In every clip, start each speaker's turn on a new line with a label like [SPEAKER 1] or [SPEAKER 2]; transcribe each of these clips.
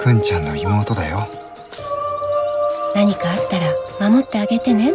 [SPEAKER 1] くんちゃんの妹だよ。
[SPEAKER 2] 何かあったら守ってあげてね。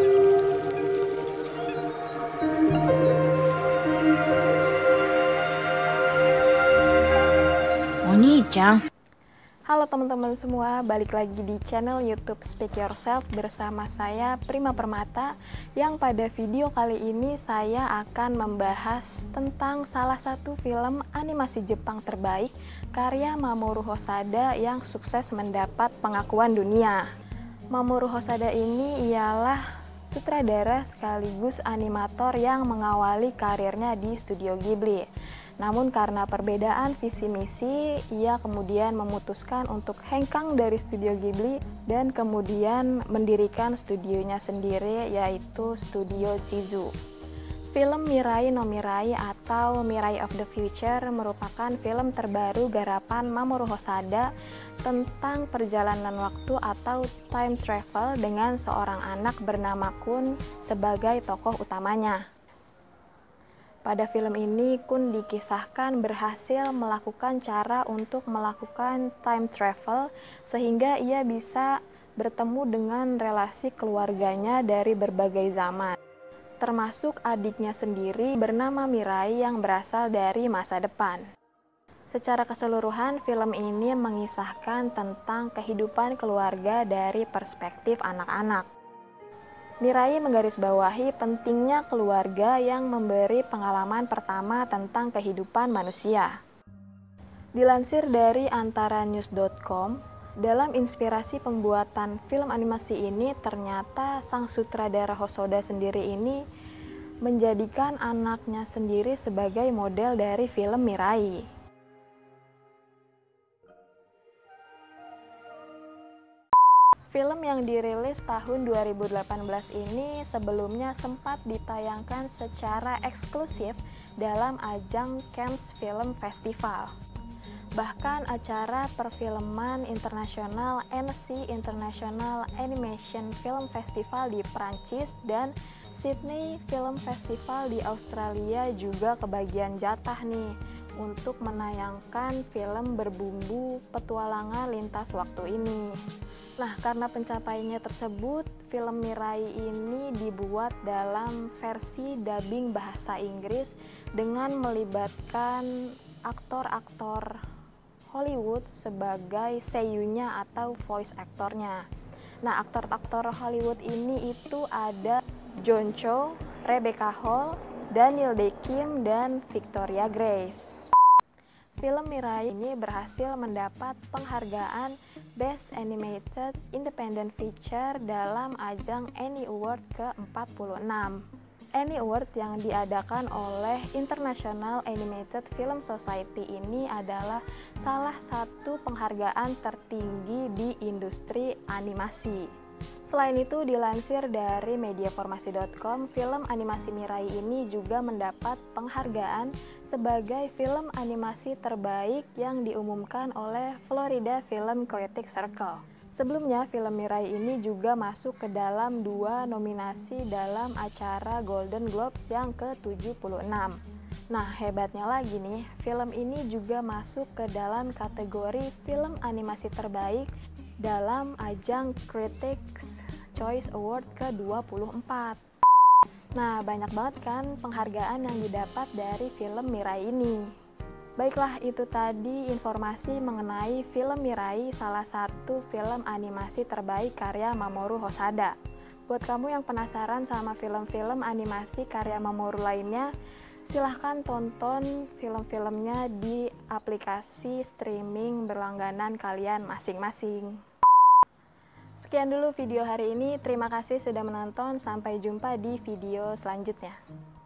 [SPEAKER 3] お兄ちゃん。
[SPEAKER 4] Halo teman-teman semua, balik lagi di channel YouTube Speak Yourself bersama saya Prima Permata, yang pada video kali ini saya akan membahas tentang salah satu film animasi Jepang terbaik karya Mamoru Hosoda yang sukses mendapat pengakuan dunia. Mamoru Hosoda ini ialah sutradara sekaligus animator yang mengawali karirnya di Studio Ghibli. Namun karena perbedaan visi misi, ia kemudian memutuskan untuk hengkang dari Studio Ghibli dan kemudian mendirikan studionya sendiri, yaitu Studio Chizu. Film Mirai no Mirai atau Mirai of the Future merupakan film terbaru garapan Mamoru Hosoda tentang perjalanan waktu atau time travel dengan seorang anak bernama Kun sebagai tokoh utamanya. Pada film ini, Kun dikisahkan berhasil melakukan cara untuk melakukan time travel sehingga ia bisa bertemu dengan relasi keluarganya dari berbagai zaman, termasuk adiknya sendiri bernama Mirai yang berasal dari masa depan. Secara keseluruhan, film ini mengisahkan tentang kehidupan keluarga dari perspektif anak-anak. Mirai menggarisbawahi pentingnya keluarga yang memberi pengalaman pertama tentang kehidupan manusia. Dilansir dari antaranews.com, dalam inspirasi pembuatan film animasi ini ternyata sang sutradara Hosoda sendiri ini menjadikan anaknya sendiri sebagai model dari film Mirai. Film yang dirilis tahun 2018 ini sebelumnya sempat ditayangkan secara eksklusif dalam ajang Cannes Film Festival. Bahkan acara perfilman internasional Annecy International Animation Film Festival di Prancis dan Sydney Film Festival di Australia juga kebagian jatah nih untuk menayangkan film berbumbu petualangan lintas waktu ini. Nah, karena pencapaiannya tersebut, film Mirai ini dibuat dalam versi dubbing bahasa Inggris dengan melibatkan aktor-aktor Hollywood sebagai seiyunya atau voice aktornya. Nah, aktor-aktor Hollywood ini itu ada John Cho, Rebecca Hall, Daniel Dae Kim, dan Victoria Grace. Film Mirai ini berhasil mendapat penghargaan Best Animated Independent Feature dalam ajang Annie Award ke-46. Annie Award yang diadakan oleh International Animated Film Society ini adalah salah satu penghargaan tertinggi di industri animasi. Selain itu, dilansir dari mediaformasi.com, film animasi Mirai ini juga mendapat penghargaan sebagai film animasi terbaik yang diumumkan oleh Florida Film Critics Circle. Sebelumnya, film Mirai ini juga masuk ke dalam 2 nominasi dalam acara Golden Globes yang ke-76. Nah, hebatnya lagi nih, film ini juga masuk ke dalam kategori film animasi terbaik dalam ajang Critics Choice Award ke-24. Nah, banyak banget kan penghargaan yang didapat dari film Mirai ini. Baiklah, itu tadi informasi mengenai film Mirai, salah satu film animasi terbaik karya Mamoru Hosoda. Buat kamu yang penasaran sama film-film animasi karya Mamoru lainnya, silahkan tonton film-filmnya di aplikasi streaming berlangganan kalian masing-masing. Sekian dulu video hari ini, terima kasih sudah menonton, sampai jumpa di video selanjutnya.